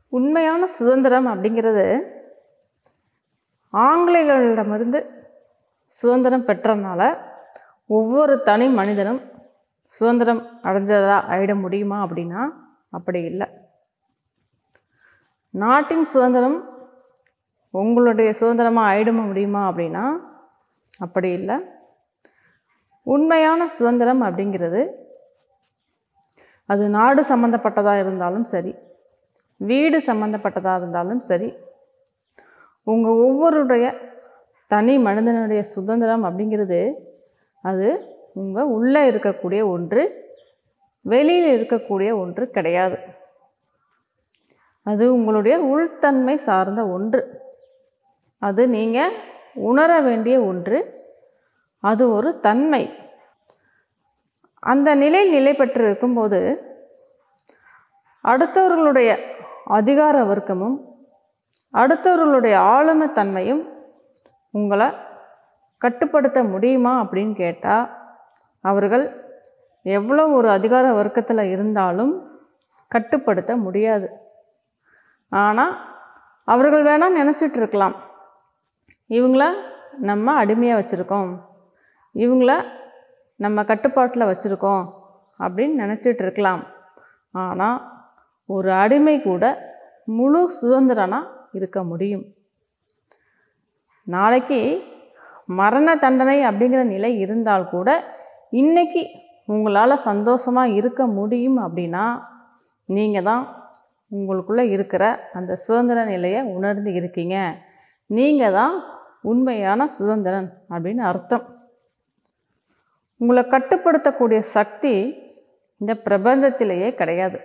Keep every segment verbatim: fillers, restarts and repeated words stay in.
உண்மையான சுதந்திரம் அப்படிங்கிறது ஆங்கிலேயர்களிடமிருந்து சுதந்திரம் பெற்றனால ஒவ்வொரு தனி மனிதனும் சுதந்திரம் அடைஞ்சதா ஆயிட முடியுமா அப்படின்னா அப்படி இல்லை. நாட்டின் சுதந்திரம் உங்களுடைய சுதந்திரமாக ஆயிட முடியுமா அப்படின்னா அப்படி இல்லை. உண்மையான சுதந்திரம் அப்படிங்கிறது அது நாடு சம்மந்தப்பட்டதாக இருந்தாலும் சரி, வீடு சம்மந்தப்பட்டதாக இருந்தாலும் சரி, உங்கள் ஒவ்வொருடைய தனி மனிதனுடைய சுதந்திரம் அப்படிங்கிறது அது உங்கள் உள்ளே இருக்கக்கூடிய ஒன்று, வெளியில் இருக்கக்கூடிய ஒன்று கிடையாது. அது உங்களுடைய உள்தன்மை சார்ந்த ஒன்று. அது நீங்கள் உணர வேண்டிய ஒன்று. அது ஒரு தன்மை. அந்த நிலை நிலை பெற்று இருக்கும்போது அடுத்தவர்களுடைய அதிகார வர்க்கமும் அடுத்தவர்களுடைய ஆளுமை தன்மையும் உங்களை கட்டுப்படுத்த முடியுமா அப்படின்னு கேட்டால், அவர்கள் எவ்வளோ ஒரு அதிகார வர்க்கத்தில் இருந்தாலும் கட்டுப்படுத்த முடியாது. ஆனால் அவர்கள் வேணால் நினச்சிட்டு இருக்கலாம், இவங்கள நம்ம அடிமையாக வச்சுருக்கோம், இவங்கள நம்ம கட்டுப்பாட்டில் வச்சுருக்கோம் அப்படின்னு நினச்சிட்டு இருக்கலாம். ஆனால் ஒரு அடிமை கூட முழு சுதந்திரனா இருக்க முடியும். நாளைக்கு மரண தண்டனை அப்படிங்கிற நிலை இருந்தால் கூட இன்றைக்கி உங்களால் சந்தோஷமாக இருக்க முடியும் அப்படின்னா நீங்கள் தான் உங்களுக்குள்ளே இருக்கிற அந்த சுதந்திர நிலையை உணர்ந்து இருக்கீங்க. நீங்கள் தான் உண்மையான சுதந்திரன் அப்படின்னு அர்த்தம். உங்களை கட்டுப்படுத்தக்கூடிய சக்தி இந்த பிரபஞ்சத்திலேயே கிடையாது.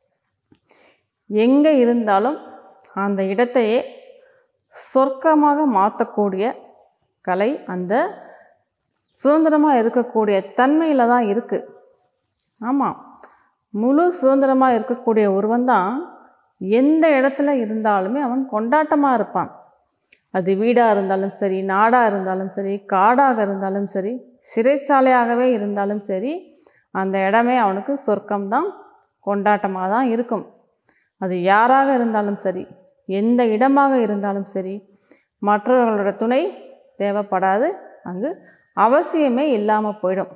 எங்கே இருந்தாலும் அந்த இடத்தையே சொர்க்கமாக மாற்றக்கூடிய கலை அந்த சுதந்திரமாக இருக்கக்கூடிய தன்மையில் தான் இருக்குது. ஆமாம், முழு சுதந்திரமாக இருக்கக்கூடிய ஒருவன் தான் எந்த இடத்துல இருந்தாலுமே அவன் கொண்டாட்டமாக இருப்பான். அது வீடாக இருந்தாலும் சரி, நாடாக இருந்தாலும் சரி, காடாக இருந்தாலும் சரி, சிறைச்சாலையாகவே இருந்தாலும் சரி, அந்த இடமே அவனுக்கு சொர்க்கம்தான், கொண்டாட்டமாக தான் இருக்கும். அது யாராக இருந்தாலும் சரி, எந்த இடமாக இருந்தாலும் சரி, மற்றவர்களோட துணை தேவைப்படாது. அங்கு அவசியமே இல்லாமல் போயிடும்.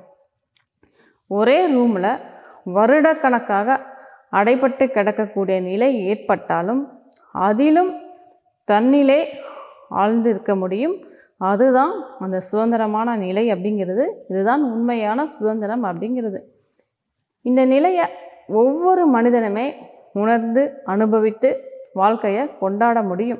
ஒரே ரூமில் வருடக்கணக்காக அடைபட்டு கிடக்கக்கூடிய நிலை ஏற்பட்டாலும் அதிலும் தன்னிலே ஆழ்ந்து இருக்க முடியும். அதுதான் அந்த சுதந்திரமான நிலை அப்படிங்கிறது. இதுதான் உண்மையான சுதந்திரம் அப்படிங்கிறது. இந்த நிலையை ஒவ்வொரு மனிதனுமே உணர்ந்து அனுபவித்து வாழ்க்கையை கொண்டாட முடியும்.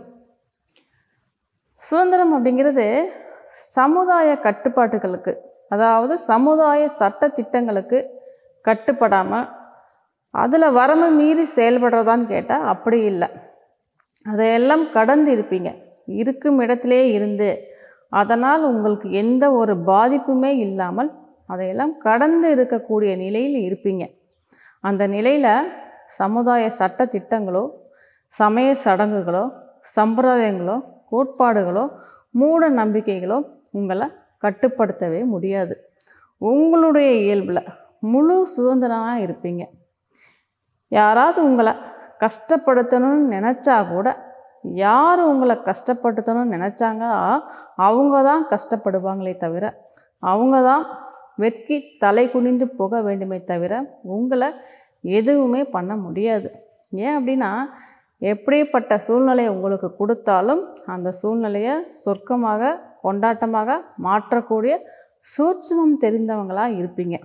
சுதந்திரம் அப்படிங்கிறது சமுதாய கட்டுப்பாட்டுகளுக்கு, அதாவது சமுதாய சட்ட திட்டங்களுக்கு கட்டுப்படாமல் அதில் வரம்பு மீறி செயல்படுறதான்னு கேட்டால் அப்படி இல்லை. அதையெல்லாம் கடந்து இருப்பீங்க. இருக்கும் இடத்திலே இருந்து அதனால் உங்களுக்கு எந்த ஒரு பாதிப்புமே இல்லாமல் அதையெல்லாம் கடந்து இருக்கக்கூடிய நிலையில் இருப்பீங்க. அந்த நிலையில் சமுதாய சட்ட திட்டங்களோ, சமய சடங்குகளோ, சம்பிரதாயங்களோ, கோட்பாடுகளோ, மூட நம்பிக்கைகளோ உங்களை கட்டுப்படுத்தவே முடியாது. உங்களுடைய இயல்பில் முழு சுதந்திரமாக இருப்பீங்க. யாராவது உங்களை கஷ்டப்படுத்தணும்னு நினச்சா கூட, யார் உங்களை கஷ்டப்படுத்தணும்னு நினச்சாங்க அவங்க தான் கஷ்டப்படுவாங்களே தவிர, அவங்க தான் வெட்கி தலை குனிந்து போக வேண்டுமே தவிர உங்களை எதுவுமே பண்ண முடியாது. ஏன் அப்படின்னா, எப்படிப்பட்ட சூழ்நிலை உங்களுக்கு கொடுத்தாலும் அந்த சூழ்நிலையை சொர்க்கமாக கொண்டாட்டமாக மாற்றக்கூடிய சூட்சுமம் தெரிந்தவங்களாக இருப்பீங்க.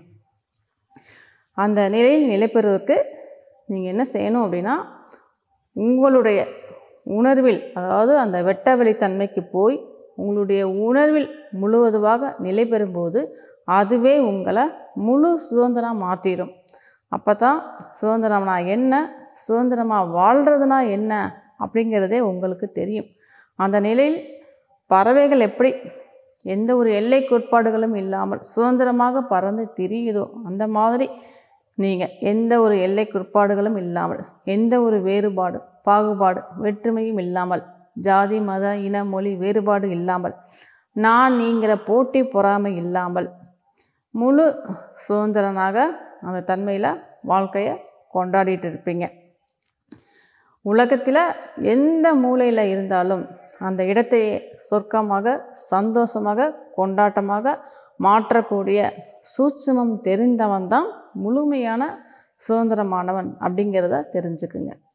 அந்த நிலையில் நிலை பெறுவதற்கு நீங்கள் என்ன செய்யணும் அப்படின்னா, உங்களுடைய உணர்வில், அதாவது அந்த வெட்ட வெளித்தன்மைக்கு போய் உங்களுடைய உணர்வில் முழுவதுமாக நிலை பெறும்போது அதுவே உங்களை முழு சுதந்திரம் மாற்றிடும். அப்போ தான் சுதந்திரம்னா என்ன, சுதந்திரமாக வாழ்கிறதுனா என்ன அப்படிங்கிறதே உங்களுக்கு தெரியும். அந்த நிலையில் பறவைகள் எப்படி எந்த ஒரு எல்லை கோட்பாடுகளும் இல்லாமல் சுதந்திரமாக பறந்து திரியுதோ, அந்த மாதிரி நீங்கள் எந்த ஒரு எல்லை கோட்பாடுகளும் இல்லாமல், எந்த ஒரு வேறுபாடு பாகுபாடு வேற்றுமையும் இல்லாமல், ஜாதி மத இன மொழி வேறுபாடு இல்லாமல், நான் நீங்கிற போட்டி பொறாமை இல்லாமல் முழு சுதந்திரனாக அந்த தன்மையில் வாழ்க்கையை கொண்டாடிட்டு இருப்பீங்க. உலகத்தில் எந்த மூலையில் இருந்தாலும் அந்த இடத்தை சொர்க்கமாக சந்தோஷமாக கொண்டாட்டமாக மாற்றக்கூடிய சூட்சுமம் தெரிந்தவன் தான் முழுமையான சுதந்திரமானவன் அப்படிங்கிறத தெரிஞ்சுக்குங்க.